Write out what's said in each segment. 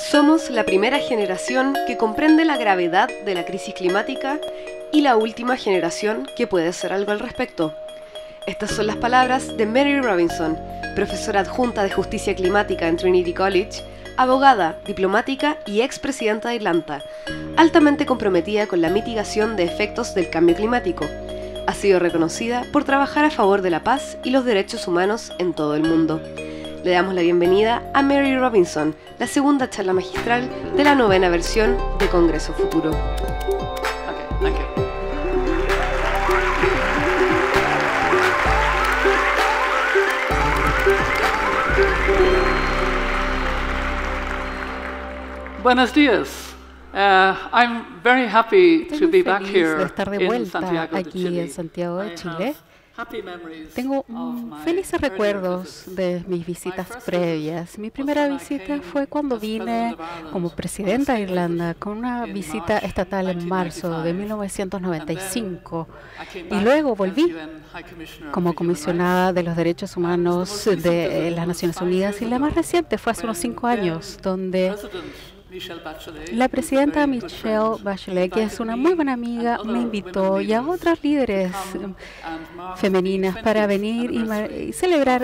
Somos la primera generación que comprende la gravedad de la crisis climática y la última generación que puede hacer algo al respecto. Estas son las palabras de Mary Robinson, profesora adjunta de Justicia Climática en Trinity College, abogada, diplomática y expresidenta de Irlanda, altamente comprometida con la mitigación de efectos del cambio climático. Ha sido reconocida por trabajar a favor de la paz y los derechos humanos en todo el mundo. Le damos la bienvenida a Mary Robinson, la segunda charla magistral de la 9ª versión de Congreso Futuro. Thank you. Buenos días. I'm very happy to be back here de estar de in vuelta Santiago de aquí Chile. en Santiago de Chile. Tengo Felices recuerdos de mis visitas previas. Mi primera visita fue cuando vine como presidenta de Irlanda con una visita estatal en marzo de 1995 y luego volví como comisionada de los derechos humanos de las Naciones Unidas, y la más reciente fue hace unos 5 años, donde la presidenta Michelle Bachelet, que es una muy buena amiga, me invitó, y a otras líderes femeninas, para venir y celebrar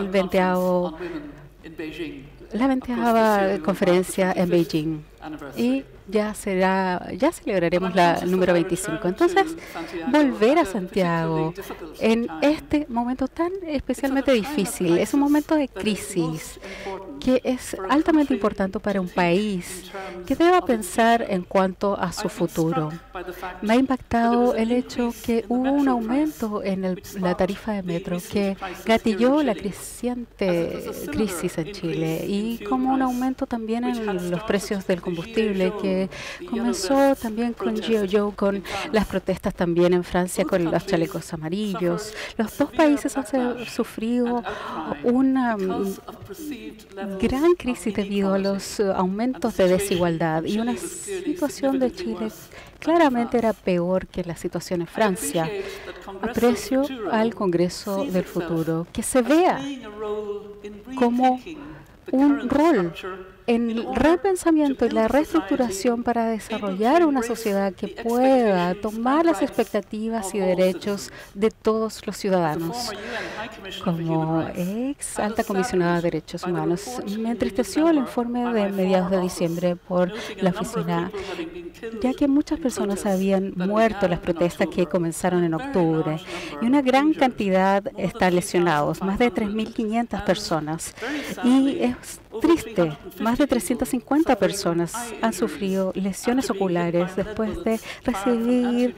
la 20ª conferencia en Beijing. Y ya celebraremos la número 25. Entonces, volver a Santiago en este momento tan especialmente difícil, es un momento de crisis que es altamente importante para un país que deba pensar en cuanto a su futuro. Me ha impactado el hecho que hubo un aumento en la tarifa de metro que gatilló la creciente crisis en Chile, y como un aumento también en los precios del combustible, que comenzó también con GIO, con las protestas también en Francia con los chalecos amarillos. Los dos países han sufrido una gran crisis debido a los aumentos de desigualdad, y una situación de Chile claramente era peor que la situación en Francia. Aprecio al Congreso del Futuro que se vea como un rol en el repensamiento y la reestructuración para desarrollar una sociedad que pueda tomar las expectativas y derechos de todos los ciudadanos. Como ex alta comisionada de derechos humanos, me entristeció el informe de mediados de diciembre por la oficina, ya que muchas personas habían muerto en las protestas que comenzaron en octubre, y una gran cantidad están lesionados, más de 3.500 personas. Y es triste, más de 350 personas han sufrido lesiones oculares después de recibir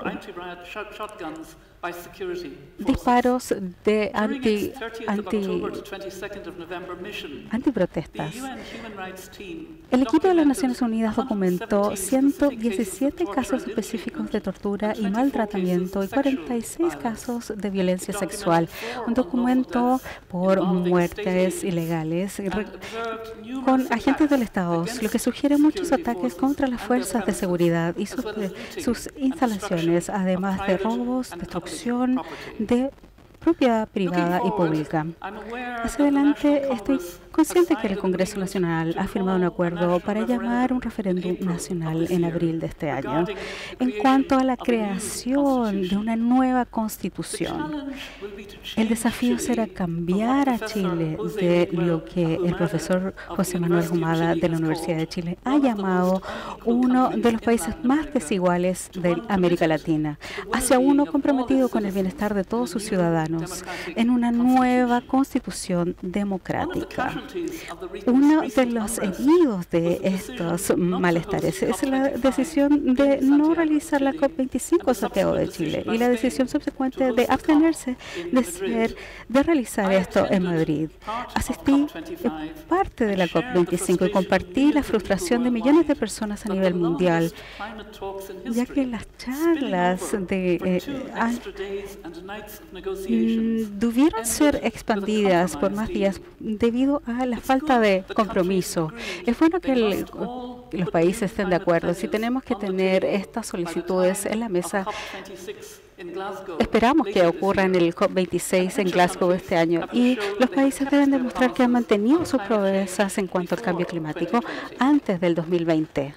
disparos de antiprotestas. El equipo de las Naciones Unidas documentó 117 casos específicos de tortura y maltratamiento y 46 casos de violencia sexual. Un documento por muertes ilegales con agentes del Estado, lo que sugiere muchos ataques contra las fuerzas de seguridad y sus instalaciones, además de robos, destrucción de propiedad privada y pública. Hacia adelante, estoy consciente que el Congreso Nacional ha firmado un acuerdo para llamar un referéndum nacional en abril de este año en cuanto a la creación de una nueva constitución. El desafío será cambiar a Chile de lo que el profesor José Manuel Humada de la Universidad de Chile ha llamado uno de los países más desiguales de América Latina, hacia uno comprometido con el bienestar de todos sus ciudadanos en una nueva constitución democrática. Uno de los heridos de estos malestares es la decisión de no realizar la COP25 en Santiago de Chile, y la decisión subsecuente de abstenerse de realizar esto en Madrid. Asistí parte de la COP25 y compartí la frustración de millones de personas a nivel mundial, ya que las charlas debieron ser expandidas por más días debido a la falta de compromiso. Es bueno que el los países estén de acuerdo. Si tenemos que tener estas solicitudes en la mesa, esperamos que ocurra en el COP26 en Glasgow este año, y los países deben demostrar que han mantenido sus promesas en cuanto al cambio climático antes del 2020.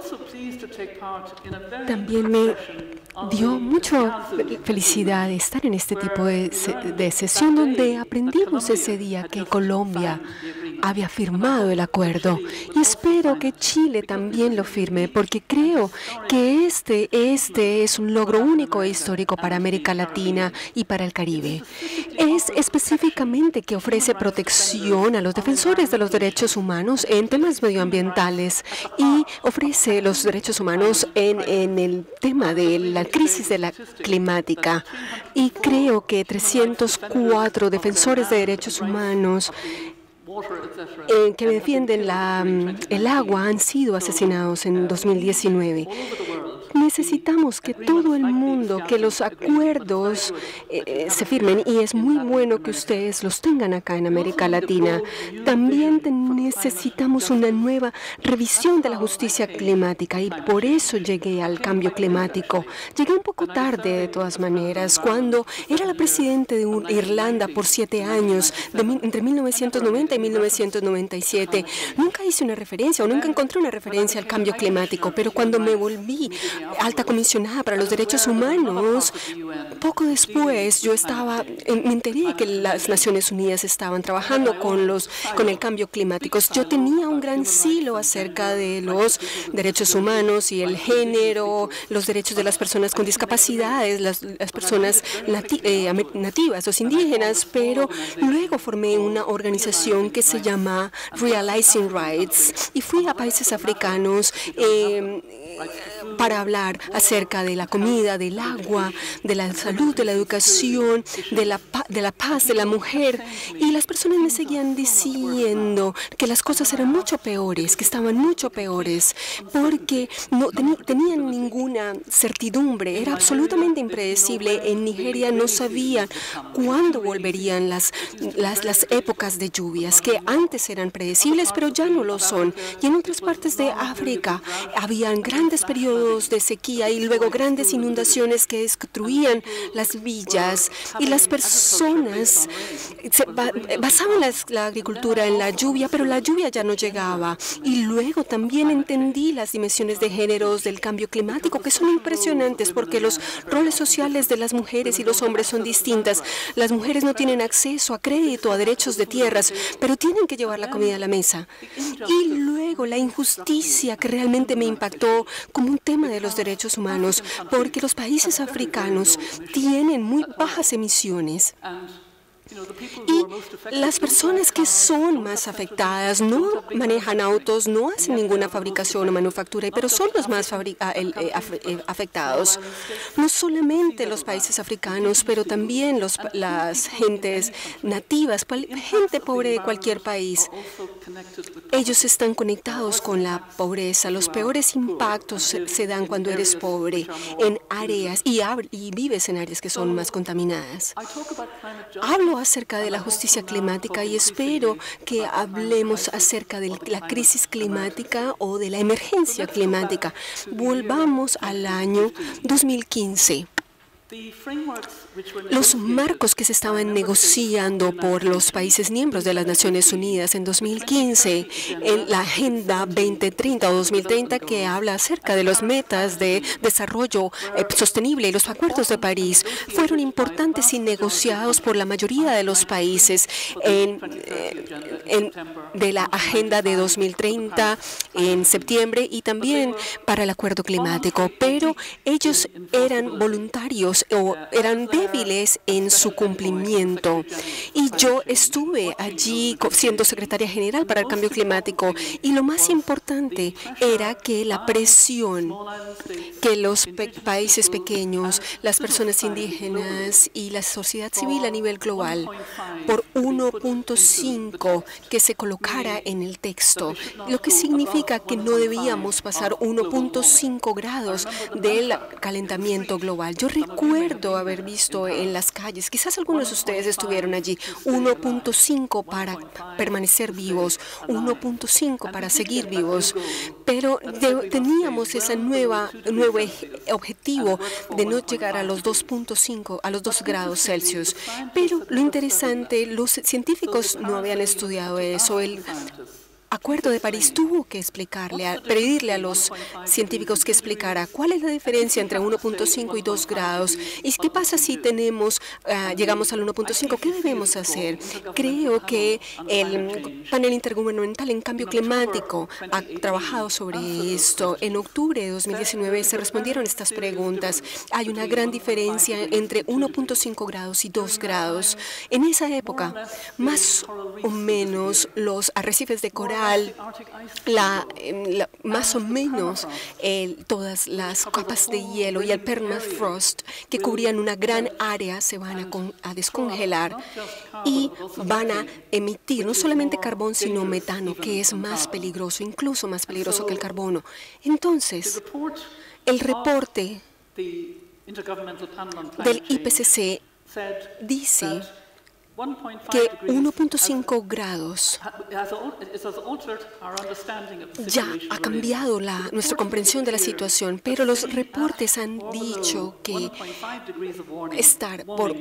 También me dio mucha felicidad estar en este tipo de sesión donde aprendimos ese día que Colombia había firmado el acuerdo, y espero que Chile también lo firme, porque creo que este es un logro único e histórico para América Latina y para el Caribe. Es específicamente que ofrece protección a los defensores de los derechos humanos en temas medioambientales y ofrece los derechos humanos en el tema de la crisis de la climática. Y creo que 304 defensores de derechos humanos que defienden el agua han sido asesinados en 2019. Necesitamos que todo el mundo, que los acuerdos se firmen, y es muy bueno que ustedes los tengan acá en América Latina. También necesitamos una nueva revisión de la justicia climática, y por eso llegué al cambio climático. Llegué un poco tarde, de todas maneras, cuando era la presidenta de Irlanda por 7 años, entre 1990 y 1997. Nunca hice una referencia, o nunca encontré una referencia al cambio climático, pero cuando me volví alta comisionada para los derechos humanos, poco después me enteré que las Naciones Unidas estaban trabajando con el cambio climático. Yo tenía un gran celo acerca de los derechos humanos y el género, los derechos de las personas con discapacidades, las personas nativas, los indígenas, pero luego formé una organización que se llama Realizing Rights, y fui a países africanos para hablar acerca de la comida, del agua, de la salud, de la educación, de la paz de la mujer. Y las personas me seguían diciendo que las cosas eran mucho peores, que estaban mucho peores, porque no tenían ninguna certidumbre. Era absolutamente impredecible. En Nigeria no sabían cuándo volverían las épocas de lluvias, que antes eran predecibles, pero ya no lo son. Y en otras partes de África habían grandes periodos de sequía y luego grandes inundaciones que destruían las villas, y las personas basaban la agricultura en la lluvia, pero la lluvia ya no llegaba. Y luego también entendí las dimensiones de géneros del cambio climático, que son impresionantes, porque los roles sociales de las mujeres y los hombres son distintas. Las mujeres no tienen acceso a crédito, a derechos de tierras, pero tienen que llevar la comida a la mesa. Y luego la injusticia, que realmente me impactó como un tema de los derechos humanos, porque los países africanos tienen muy bajas emisiones. Y las personas que son más afectadas no manejan autos, no hacen ninguna fabricación o manufactura, pero son los más afectados. No solamente los países africanos, pero también las gentes nativas, gente pobre de cualquier país. Ellos están conectados con la pobreza. Los peores impactos se dan cuando eres pobre en áreas y vives en áreas que son más contaminadas. Hablo acerca de la justicia climática y espero que hablemos acerca de la crisis climática o de la emergencia climática. Volvamos al año 2015. Los marcos que se estaban negociando por los países miembros de las Naciones Unidas en 2015, en la Agenda 2030 o 2030, que habla acerca de las metas de desarrollo sostenible y los acuerdos de París, fueron importantes y negociados por la mayoría de los países de la Agenda de 2030 en septiembre, y también para el acuerdo climático, pero ellos eran voluntarios o eran débiles en su cumplimiento. Y yo estuve allí siendo secretaria general para el cambio climático, y lo más importante era que la presión que los países pequeños, las personas indígenas y la sociedad civil a nivel global, por 1.5 que se colocara en el texto, lo que significa indica que no debíamos pasar 1.5 grados del calentamiento global. Yo recuerdo haber visto en las calles, quizás algunos de ustedes estuvieron allí, 1.5 para permanecer vivos, 1.5 para seguir vivos, pero teníamos ese nuevo objetivo de no llegar a los 2.5, a los 2 grados Celsius. Pero lo interesante, los científicos no habían estudiado eso. El Acuerdo de París tuvo que pedirle a los científicos que explicara cuál es la diferencia entre 1.5 y 2 grados. ¿Y qué pasa si llegamos al 1.5? ¿Qué debemos hacer? Creo que el panel intergubernamental en cambio climático ha trabajado sobre esto. En octubre de 2019 se respondieron estas preguntas. Hay una gran diferencia entre 1.5 grados y 2 grados. En esa época, más o menos los arrecifes de coral, más o menos todas las capas de hielo y el permafrost que cubrían una gran área se van a descongelar y van a emitir no solamente carbón, sino metano, que es más peligroso, incluso más peligroso que el carbono. Entonces, el reporte del IPCC dice que 1.5 grados ya ha cambiado nuestra comprensión de la situación, pero los reportes han dicho que estar por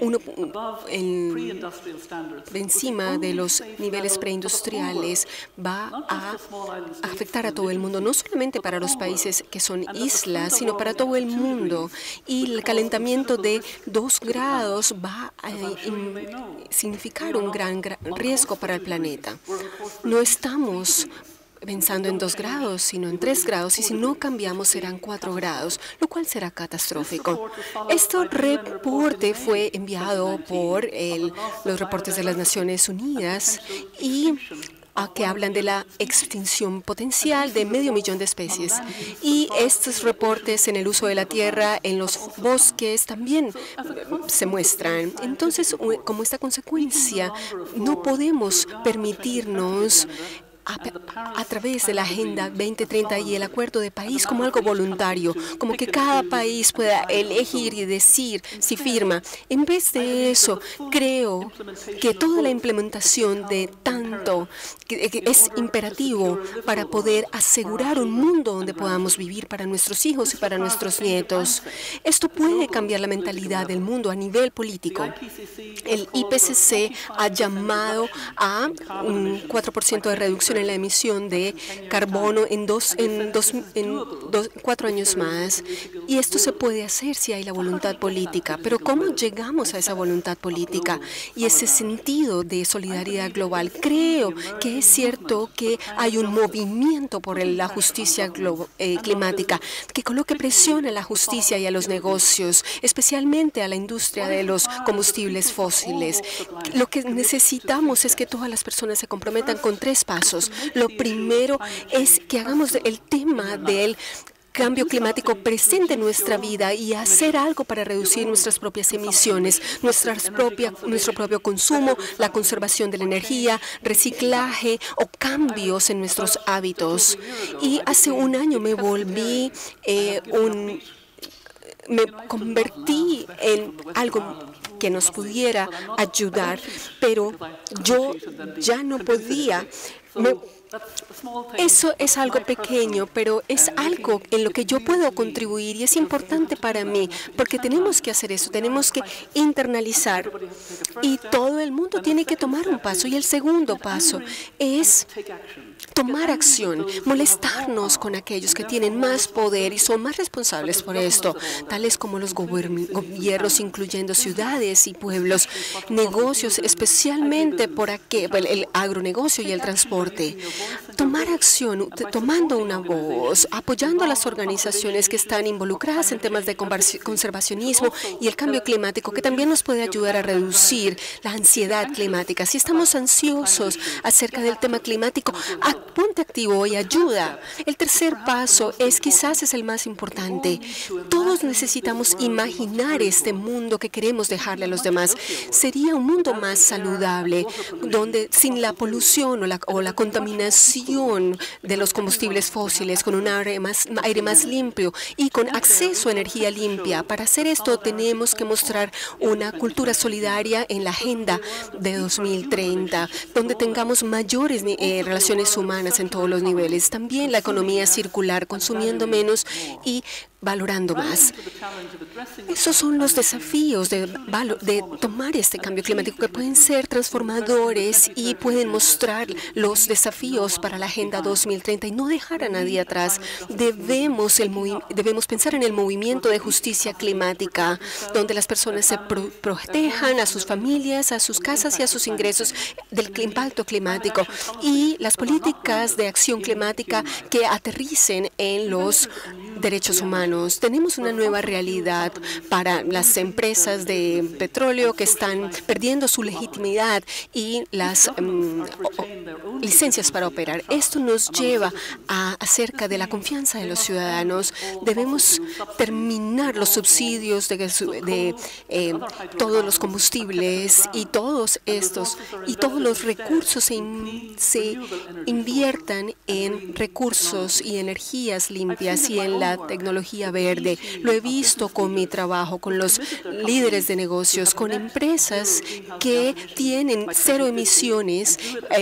encima de los niveles preindustriales va a afectar a todo el mundo, no solamente para los países que son islas, sino para todo el mundo. Y el calentamiento de 2 grados va a significar un gran riesgo para el planeta. No estamos pensando en 2 grados, sino en 3 grados, y si no cambiamos serán 4 grados, lo cual será catastrófico. Este reporte fue enviado por los reportes de las Naciones Unidas y que hablan de la extinción potencial de 500.000 de especies. Y estos reportes en el uso de la tierra, en los bosques, también se muestran. Entonces, como esta consecuencia, no podemos permitirnos a través de la Agenda 2030 y el Acuerdo de París como algo voluntario, como que cada país pueda elegir y decir si firma. En vez de eso, creo que toda la implementación de tanto que es imperativo para poder asegurar un mundo donde podamos vivir para nuestros hijos y para nuestros nietos. Esto puede cambiar la mentalidad del mundo a nivel político. El IPCC ha llamado a un 4% de reducción en la emisión de carbono en 4 años más. Y esto se puede hacer si hay la voluntad política. Pero ¿cómo llegamos a esa voluntad política y ese sentido de solidaridad global? Creo que es cierto que hay un movimiento por la justicia climática que coloque presión a la justicia y a los negocios, especialmente a la industria de los combustibles fósiles. Lo que necesitamos es que todas las personas se comprometan con 3 pasos. Lo primero es que hagamos el tema del cambio climático presente en nuestra vida y hacer algo para reducir nuestras propias emisiones, nuestro propio consumo, la conservación de la energía, reciclaje o cambios en nuestros hábitos. Y hace un año me convertí en algo que nos pudiera ayudar, pero yo ya no podía. Eso es algo pequeño, pero es algo en lo que yo puedo contribuir y es importante para mí, porque tenemos que hacer eso, tenemos que internalizar y todo el mundo tiene que tomar un paso. Y el segundo paso es tomar acción, molestarnos con aquellos que tienen más poder y son más responsables por esto, tales como los gobiernos, incluyendo ciudades y pueblos, negocios, especialmente por el agronegocio y el transporte. Tomar acción, tomando una voz, apoyando a las organizaciones que están involucradas en temas de conservacionismo y el cambio climático, que también nos puede ayudar a reducir la ansiedad climática. Si estamos ansiosos acerca del tema climático, ponte activo y ayuda. El tercer paso quizás es el más importante. Todos necesitamos imaginar este mundo que queremos dejarle a los demás. Sería un mundo más saludable, donde sin la polución o la contaminación eliminación de los combustibles fósiles, con un aire más limpio y con acceso a energía limpia. Para hacer esto tenemos que mostrar una cultura solidaria en la agenda de 2030, donde tengamos mayores relaciones humanas en todos los niveles. También la economía circular, consumiendo menos y valorando más. Esos son los desafíos de tomar este cambio climático, que pueden ser transformadores y pueden mostrar los desafíos para la Agenda 2030 y no dejar a nadie atrás. Debemos pensar en el movimiento de justicia climática, donde las personas se protejan a sus familias, a sus casas y a sus ingresos del impacto climático, y las políticas de acción climática que aterricen en los derechos humanos. Tenemos una nueva realidad para las empresas de petróleo que están perdiendo su legitimidad y las licencias para operar. Esto nos lleva acerca de la confianza de los ciudadanos. Debemos terminar los subsidios de todos los combustibles y todos los recursos se inviertan en recursos y energías limpias y en la tecnología verde. Lo he visto con mi trabajo, con los líderes de negocios, con empresas que tienen 0 emisiones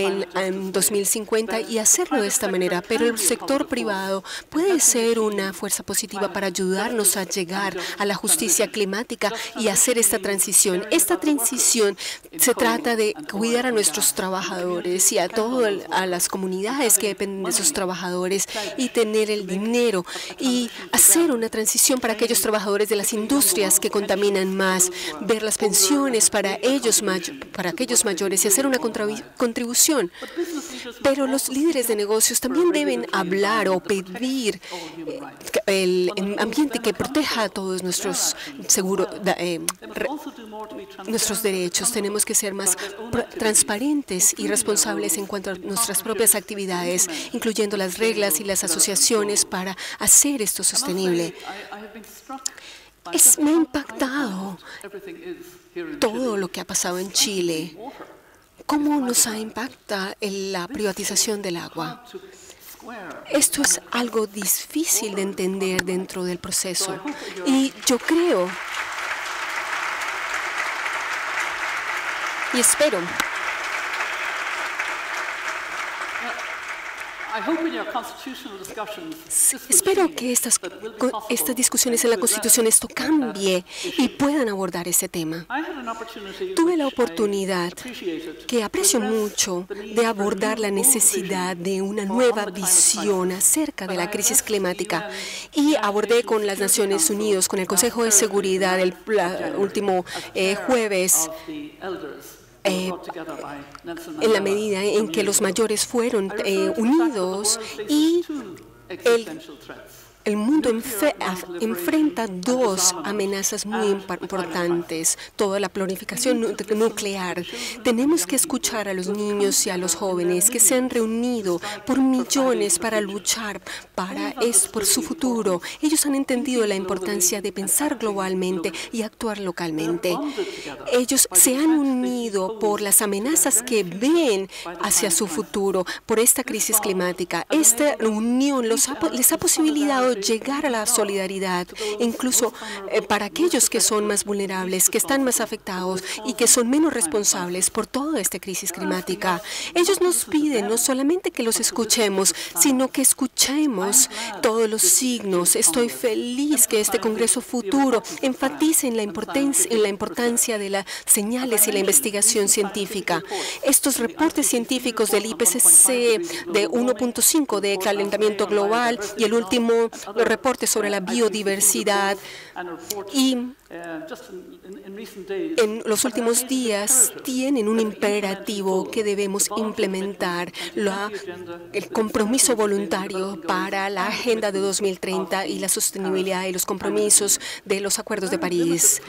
en 2050 y hacerlo de esta manera. Pero el sector privado puede ser una fuerza positiva para ayudarnos a llegar a la justicia climática y hacer esta transición. Esta transición se trata de cuidar a nuestros trabajadores y a las comunidades que dependen de esos trabajadores y tener el dinero y hacer una transición para aquellos trabajadores de las industrias que contaminan más, ver las pensiones para aquellos mayores y hacer una contribución. Pero los líderes de negocios también deben hablar o pedir el ambiente que proteja a todos nuestros derechos. Tenemos que ser más transparentes y responsables en cuanto a nuestras propias actividades, incluyendo las reglas y las asociaciones para hacer esto sostenible. Me ha impactado todo lo que ha pasado en Chile. ¿Cómo nos impacta la privatización del agua? Esto es algo difícil de entender dentro del proceso. Y yo creo y espero que estas discusiones en la Constitución cambie y puedan abordar ese tema. Tuve la oportunidad, que aprecio mucho, de abordar la necesidad de una nueva visión acerca de la crisis climática, y abordé con las Naciones Unidas, con el Consejo de Seguridad el último jueves, en la medida en que los mayores fueron unidos y el mundo enfrenta 2 amenazas muy importantes. Toda la planificación nuclear. Tenemos que escuchar a los niños y a los jóvenes que se han reunido por millones para luchar por su futuro. Ellos han entendido la importancia de pensar globalmente y actuar localmente. Ellos se han unido por las amenazas que ven hacia su futuro, por esta crisis climática. Esta unión les ha posibilitado llegar a la solidaridad, incluso para aquellos que son más vulnerables, que están más afectados y que son menos responsables por toda esta crisis climática. Ellos nos piden no solamente que los escuchemos, sino que escuchemos todos los signos. Estoy feliz que este Congreso futuro enfatice en la importancia de las señales y la investigación científica. Estos reportes científicos del IPCC de 1.5 de calentamiento global y el último reporte sobre la biodiversidad, y en los últimos días tienen un imperativo que debemos implementar, el compromiso voluntario para la Agenda de 2030 y la sostenibilidad y los compromisos de los acuerdos de París.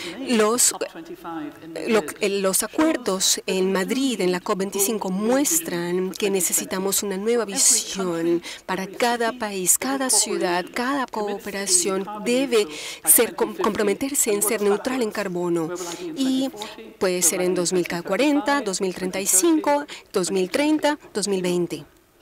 Los acuerdos en Madrid, en la COP25, muestran que necesitamos una nueva visión para cada país, cada ciudad, cada cooperación debe comprometerse en ser neutral en carbono, y puede ser en 2040, 2035, 2030, 2020.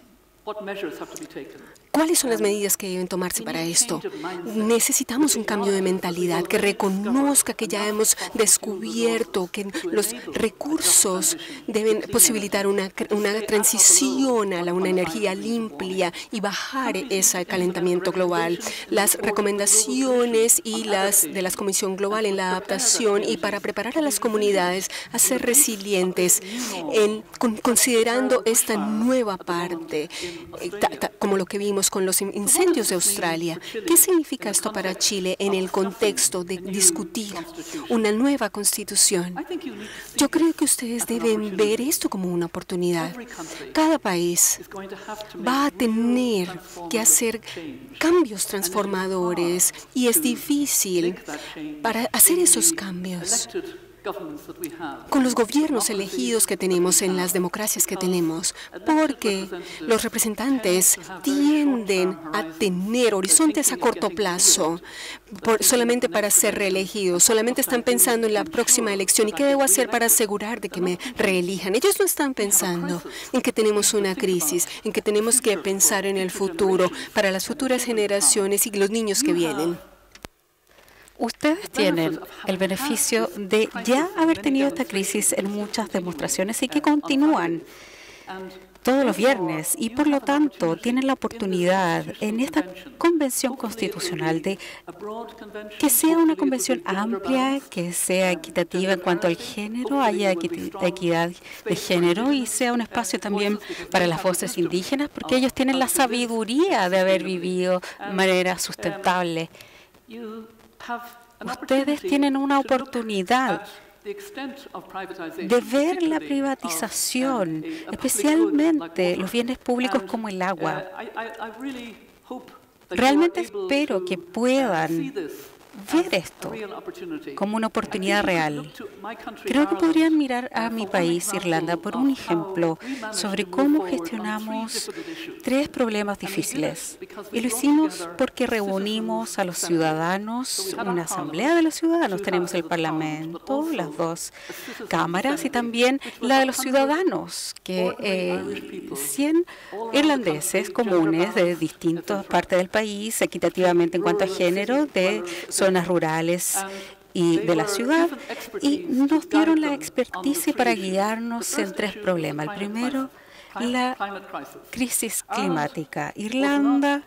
¿Cuáles son las medidas que deben tomarse para esto? Necesitamos un cambio de mentalidad que reconozca que ya hemos descubierto que los recursos deben posibilitar una transición a una energía limpia y bajar ese calentamiento global. Las recomendaciones y de la Comisión Global en la adaptación y para preparar a las comunidades a ser resilientes, considerando esta nueva parte, como lo que vimos con los incendios de Australia. ¿Qué significa esto para Chile en el contexto de discutir una nueva constitución? Yo creo que ustedes deben ver esto como una oportunidad. Cada país va a tener que hacer cambios transformadores y es difícil para hacer esos cambios con los gobiernos elegidos que tenemos en las democracias que tenemos, porque los representantes tienden a tener horizontes a corto plazo solamente para ser reelegidos, solamente están pensando en la próxima elección y qué debo hacer para asegurar de que me reelijan. Ellos no están pensando en que tenemos una crisis, en que tenemos que pensar en el futuro para las futuras generaciones y los niños que vienen. Ustedes tienen el beneficio de ya haber tenido esta crisis en muchas demostraciones y que continúan todos los viernes y por lo tanto tienen la oportunidad en esta convención constitucional de que sea una convención amplia, que sea equitativa en cuanto al género, haya equidad de género y sea un espacio también para las voces indígenas porque ellos tienen la sabiduría de haber vivido de manera sustentable. Ustedes tienen una oportunidad de ver la privatización, especialmente los bienes públicos como el agua. Realmente espero que puedan ver esto como una oportunidad real. Creo que podrían mirar a mi país, Irlanda, por un ejemplo sobre cómo gestionamos 3 problemas difíciles. Y lo hicimos porque reunimos a los ciudadanos, una asamblea de los ciudadanos. Tenemos el Parlamento, las 2 cámaras y también la de los ciudadanos, que 100 irlandeses comunes de distintas partes del país, equitativamente en cuanto a género, de zonas rurales y de la ciudad, y nos dieron la experticia para guiarnos en 3 problemas. El primero, la crisis climática. Irlanda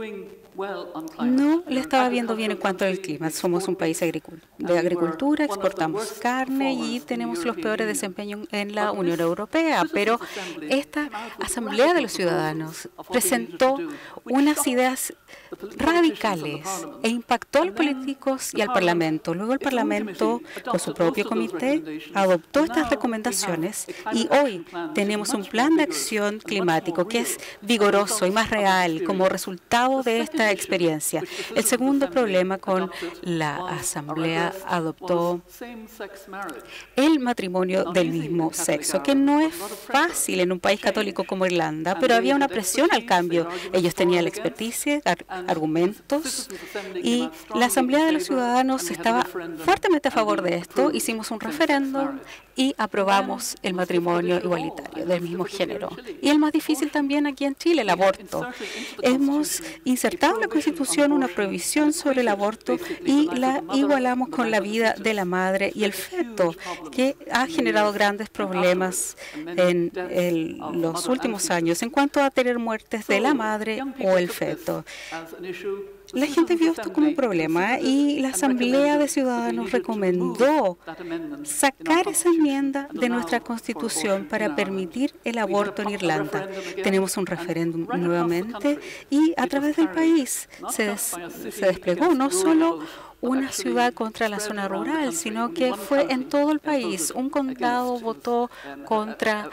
no le estaba viendo bien en cuanto al clima. Somos un país de agricultura, exportamos carne y tenemos los peores desempeños en la Unión Europea. Pero esta Asamblea de los Ciudadanos presentó unas ideas radicales e impactó a los políticos y al Parlamento. Luego el Parlamento, con su propio comité, adoptó estas recomendaciones y hoy tenemos un plan de acción climático que es vigoroso y más real como resultado de esta experiencia. El segundo problema con la Asamblea adoptó el matrimonio del mismo sexo, que no es fácil en un país católico como Irlanda, pero había una presión al cambio. Ellos tenían la experticia, argumentos, y la Asamblea de los Ciudadanos estaba fuertemente a favor de esto. Hicimos un referéndum y aprobamos el matrimonio igualitario del mismo género. Y el más difícil también aquí en Chile, el aborto. Hemos insertado en la Constitución una prohibición sobre el aborto y la igualamos con la vida de la madre y el feto, que ha generado grandes problemas en los últimos años en cuanto a tener muertes de la madre o el feto. La gente vio esto como un problema y la Asamblea de Ciudadanos recomendó sacar esa enmienda de nuestra Constitución para permitir el aborto en Irlanda. Tenemos un referéndum nuevamente y a través del país se desplegó no solo una ciudad contra la zona rural, sino que fue en todo el país. Un condado votó contra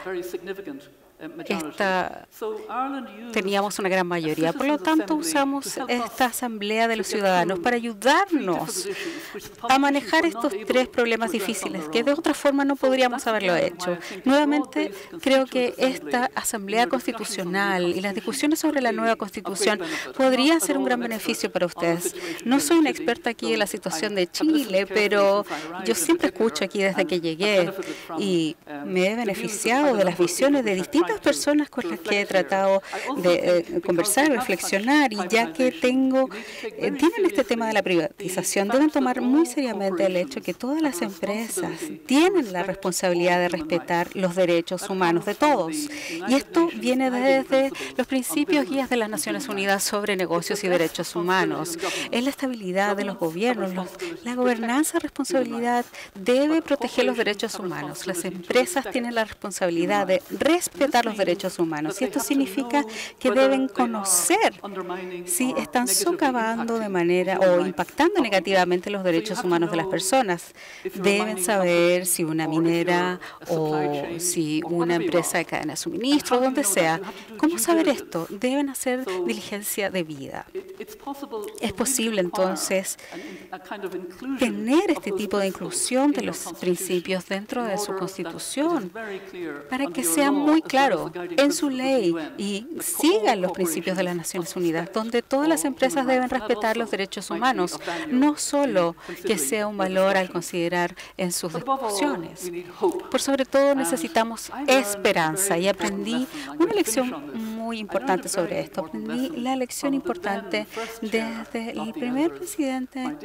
teníamos una gran mayoría. Por lo tanto, usamos esta Asamblea de los Ciudadanos para ayudarnos a manejar estos 3 problemas difíciles que de otra forma no podríamos haberlo hecho. Nuevamente, creo que esta Asamblea Constitucional y las discusiones sobre la nueva Constitución podrían ser un gran beneficio para ustedes. No soy una experta aquí en la situación de Chile, pero yo siempre escucho aquí desde que llegué y me he beneficiado de las visiones de distintos distintas personas con las que he tratado de conversar, reflexionar, y ya que tienen este tema de la privatización, deben tomar muy seriamente el hecho que todas las empresas tienen la responsabilidad de respetar los derechos humanos de todos. Y esto viene desde los principios guías de las Naciones Unidas sobre negocios y derechos humanos. Es la estabilidad de los gobiernos. La gobernanza responsabilidad debe proteger los derechos humanos. Las empresas tienen la responsabilidad de respetar los derechos humanos. Y esto significa que deben conocer si están socavando de manera o impactando negativamente los derechos humanos de las personas. Deben saber si una minera o si una empresa de cadena de suministro, donde sea. ¿Cómo saber esto? Deben hacer diligencia debida. Es posible entonces tener este tipo de inclusión de los principios dentro de su Constitución para que sea muy claro en su ley y sigan los principios de las Naciones Unidas, donde todas las empresas deben respetar los derechos humanos, no solo que sea un valor al considerar en sus discusiones. Por sobre todo necesitamos esperanza, y aprendí una lección muy importante sobre esto. Aprendí la lección importante desde el primer presidente,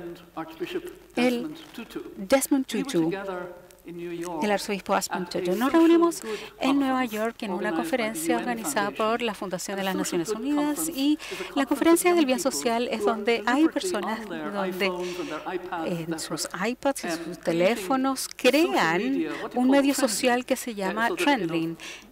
el Desmond Tutu, el arzobispo Desmond Tutu. Nos reunimos en Nueva York en una conferencia organizada por la Fundación de las Naciones Unidas, y la conferencia del bien social es donde hay personas donde en sus iPads, en sus teléfonos, crean un medio social que se llama Trending.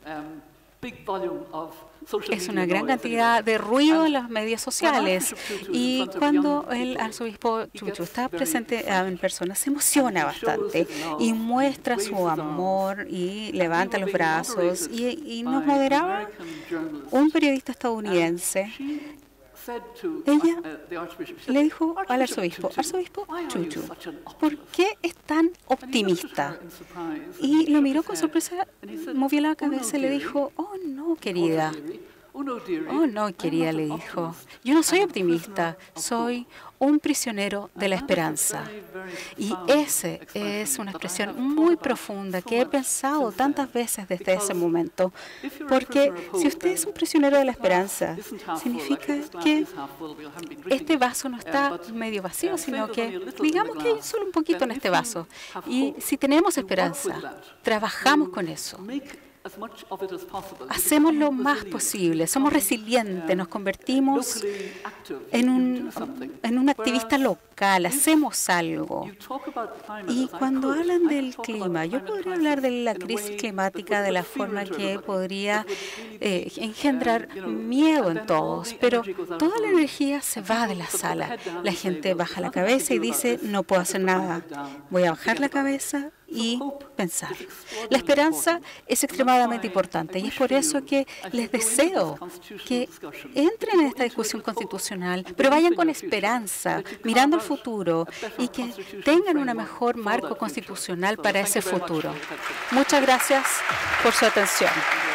Es una gran cantidad de ruido en los medios sociales, y cuando el arzobispo Tutu está presente en persona, se emociona bastante y muestra su amor y levanta los brazos, y nos moderaba un periodista estadounidense. Ella le dijo al arzobispo Tutu, ¿por qué es tan optimista? Y lo miró con sorpresa, movió la cabeza y le dijo, oh no, querida. Oh, no, querida, le dijo. Yo no soy optimista, soy un prisionero de la esperanza. Y esa es una expresión muy profunda que he pensado tantas veces desde ese momento. Porque si usted es un prisionero de la esperanza, significa que este vaso no está medio vacío, sino que digamos que hay solo un poquito en este vaso. Y si tenemos esperanza, trabajamos con eso. Hacemos lo más posible, somos resilientes, nos convertimos en un activista local, hacemos algo. Y cuando hablan del clima, yo podría hablar de la crisis climática de la forma que podría engendrar miedo en todos, pero toda la energía se va de la sala. La gente baja la cabeza y dice, no puedo hacer nada. Voy a bajar la cabeza y pensar. La esperanza es extremadamente importante, y es por eso que les deseo que entren en esta discusión constitucional, pero vayan con esperanza, mirando al futuro, y que tengan un mejor marco constitucional para ese futuro. Muchas gracias por su atención.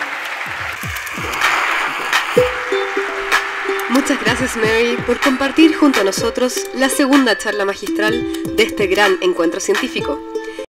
Muchas gracias, Mary, por compartir junto a nosotros la segunda charla magistral de este gran encuentro científico.